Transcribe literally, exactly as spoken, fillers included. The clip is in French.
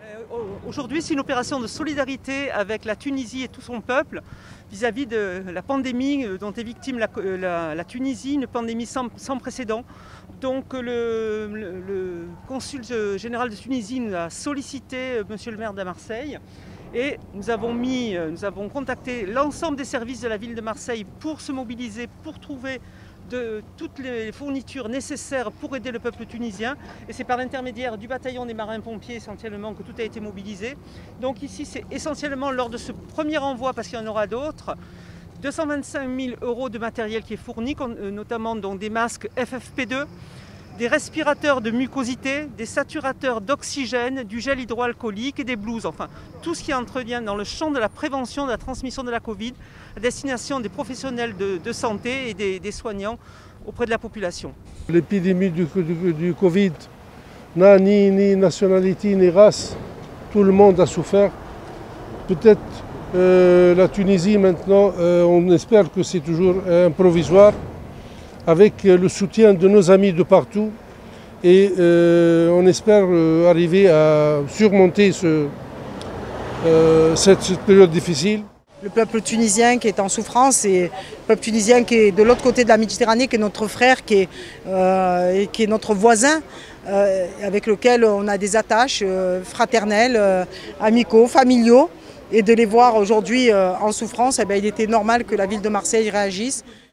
Aujourd'hui, c'est une opération de solidarité avec la Tunisie et tout son peuple vis-à-vis de la pandémie dont est victime la, la, la Tunisie, une pandémie sans, sans précédent. Donc le, le, le consul général de Tunisie nous a sollicité monsieur le maire de Marseille et nous avons, mis, nous avons contacté l'ensemble des services de la ville de Marseille pour se mobiliser, pour trouver de toutes les fournitures nécessaires pour aider le peuple tunisien. Et c'est par l'intermédiaire du bataillon des marins-pompiers essentiellement que tout a été mobilisé. Donc ici, c'est essentiellement lors de ce premier envoi, parce qu'il y en aura d'autres, deux cent vingt-cinq mille euros de matériel qui est fourni, notamment donc des masques F F P deux, des respirateurs de mucosité, des saturateurs d'oxygène, du gel hydroalcoolique et des blouses. Enfin, tout ce qui entrevient dans le champ de la prévention de la transmission de la Covid à destination des professionnels de, de santé et des, des soignants auprès de la population. L'épidémie du, du, du Covid n'a ni, ni nationalité ni race. Tout le monde a souffert. Peut-être euh, la Tunisie maintenant, euh, on espère que c'est toujours un provisoire, avec le soutien de nos amis de partout, et euh, on espère euh, arriver à surmonter ce, euh, cette, cette période difficile. Le peuple tunisien qui est en souffrance et le peuple tunisien qui est de l'autre côté de la Méditerranée, qui est notre frère, qui est, euh, et qui est notre voisin, euh, avec lequel on a des attaches euh, fraternelles, euh, amicaux, familiaux, et de les voir aujourd'hui euh, en souffrance, eh bien, il était normal que la ville de Marseille réagisse.